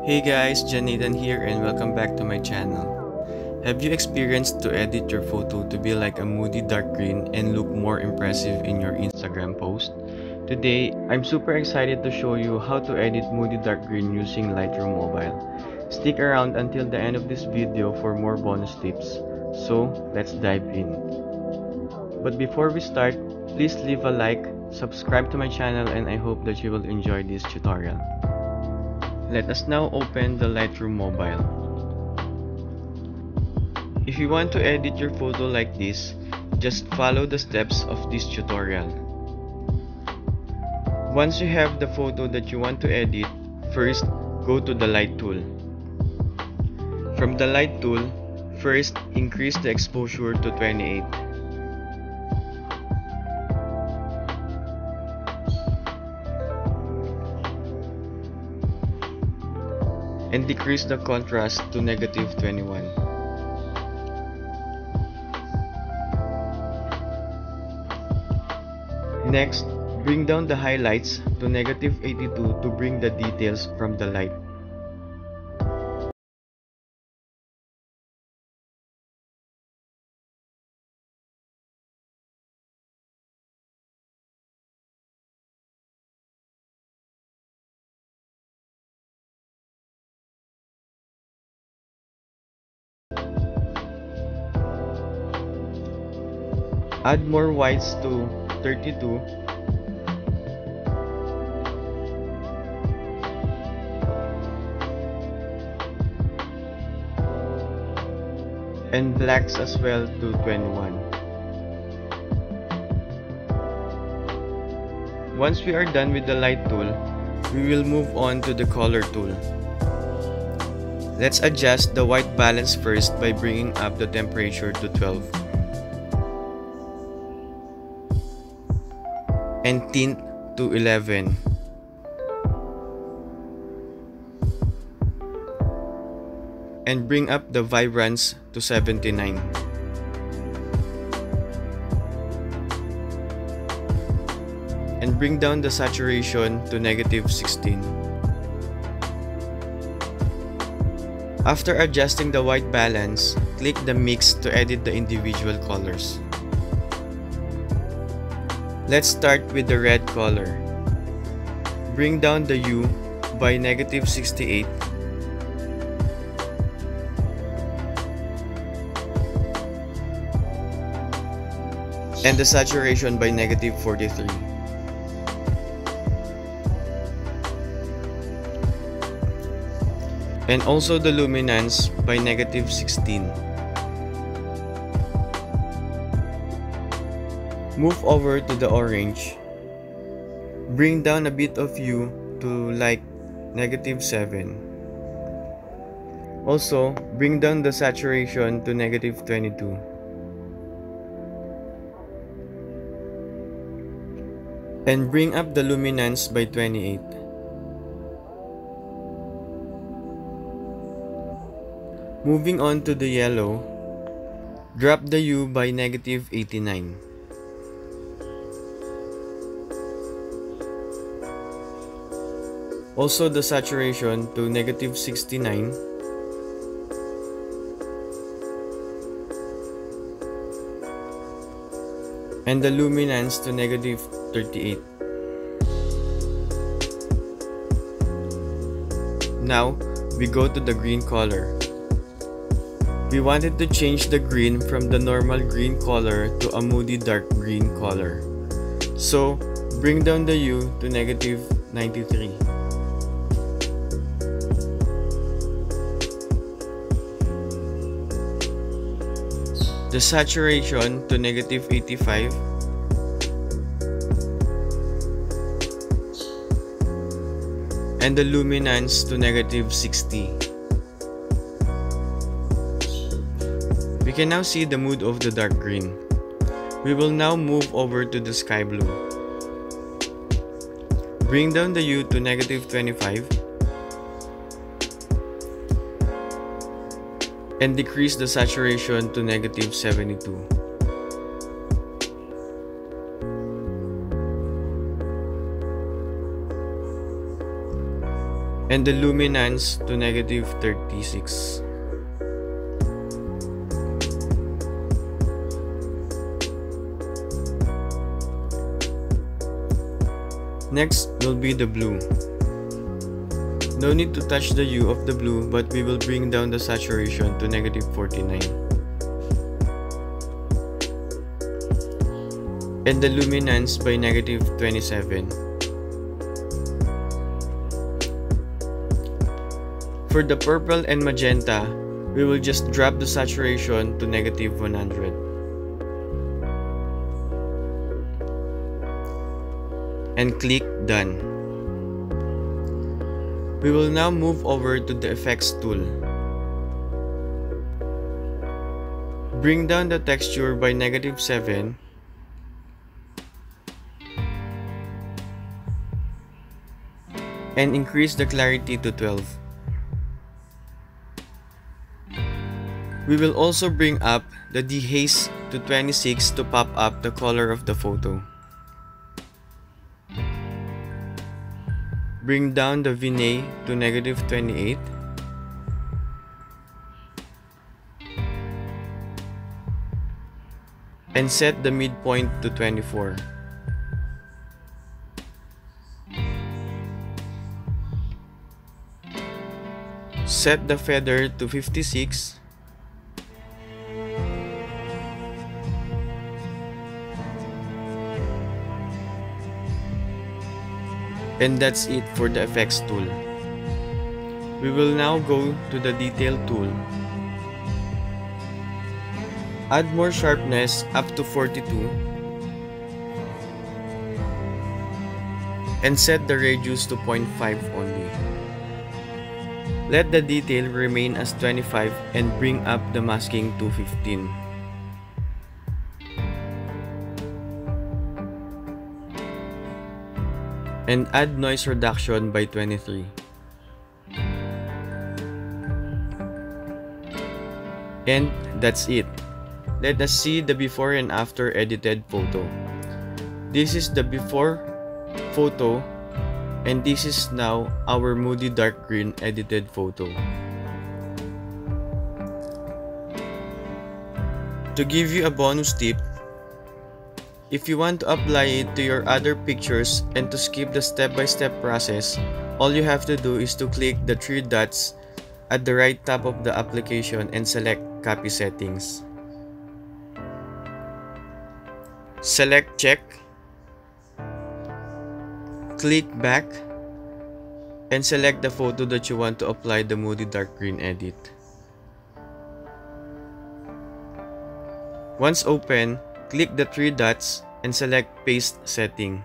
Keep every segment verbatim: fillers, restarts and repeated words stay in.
Hey guys, Jhon here and welcome back to my channel. Have you experienced to edit your photo to be like a moody dark green and look more impressive in your Instagram post? Today, I'm super excited to show you how to edit moody dark green using Lightroom Mobile. Stick around until the end of this video for more bonus tips. So, let's dive in. But before we start, please leave a like, subscribe to my channel, and I hope that you will enjoy this tutorial. Let us now open the Lightroom Mobile. If you want to edit your photo like this, just follow the steps of this tutorial. Once you have the photo that you want to edit, first go to the Light tool. From the Light tool, first increase the exposure to twenty-eight. And decrease the contrast to negative twenty-one. Next, bring down the highlights to negative eighty-two to bring the details from the light. Add more whites to thirty-two. And blacks as well to twenty-one. Once we are done with the light tool, we will move on to the color tool. Let's adjust the white balance first by bringing up the temperature to twelve. And tint to eleven. And bring up the vibrance to seventy-nine. And bring down the saturation to negative sixteen. After adjusting the white balance, click the mix to edit the individual colors. Let's start with the red color. Bring down the hue by negative sixty-eight. And the saturation by negative forty-three. And also the luminance by negative sixteen. Move over to the orange. Bring down a bit of hue to like negative seven. Also, bring down the saturation to negative twenty-two. And bring up the luminance by twenty-eight. Moving on to the yellow, drop the hue by negative eighty-nine. Also the saturation to negative sixty-nine. And the luminance to negative thirty-eight. Now, we go to the green color. We wanted to change the green from the normal green color to a moody dark green color. So, bring down the hue to negative ninety-three. The saturation to negative eighty-five. And the luminance to negative sixty. We can now see the mood of the dark green. We will now move over to the sky blue. Bring down the hue to negative twenty-five. And decrease the saturation to negative seventy-two. and the luminance to negative thirty-six. Next will be the blue. No need to touch the hue of the blue, but we will bring down the saturation to negative forty-nine. And the luminance by negative twenty-seven. For the purple and magenta, we will just drop the saturation to negative one hundred. And click Done. We will now move over to the Effects tool. Bring down the texture by negative seven. And increase the clarity to twelve. We will also bring up the dehaze to twenty-six to pop up the color of the photo. Bring down the vignette to negative twenty-eight. And set the midpoint to twenty-four. Set the feather to fifty-six. And that's it for the effects tool. We will now go to the detail tool. Add more sharpness up to forty-two. And set the radius to zero point five only. Let the detail remain as twenty-five and bring up the masking to fifteen. And add noise reduction by twenty-three. And that's it. Let us see the before and after edited photo. This is the before photo, and this is now our Moody dark green edited photo. To give you a bonus tip, if you want to apply it to your other pictures and to skip the step-by-step process, all you have to do is to click the three dots at the right top of the application and select Copy Settings. Select Check, click Back, and select the photo that you want to apply the Moody dark green edit. Once open, click the three dots and select Paste Setting.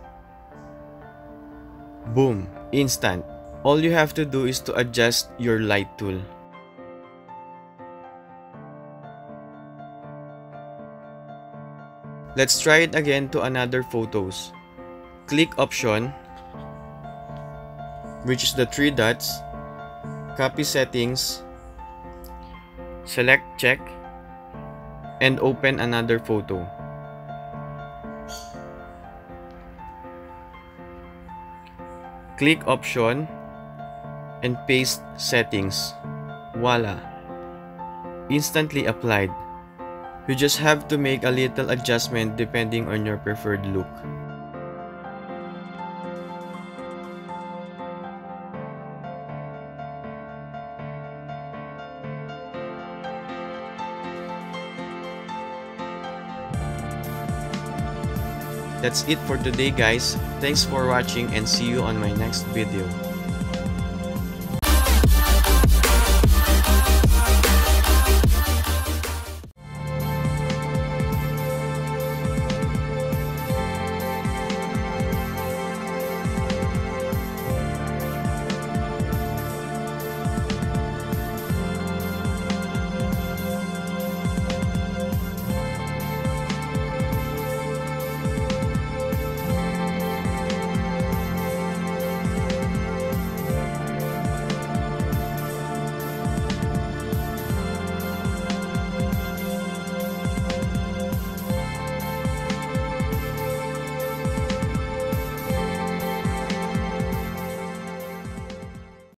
Boom! Instant! All you have to do is to adjust your light tool. Let's try it again to another photos. Click Option, which is the three dots, Copy Settings, select Check, and open another photo. Click Option and Paste Settings. Voila! Instantly applied. You just have to make a little adjustment depending on your preferred look. That's it for today, guys. Thanks for watching and see you on my next video.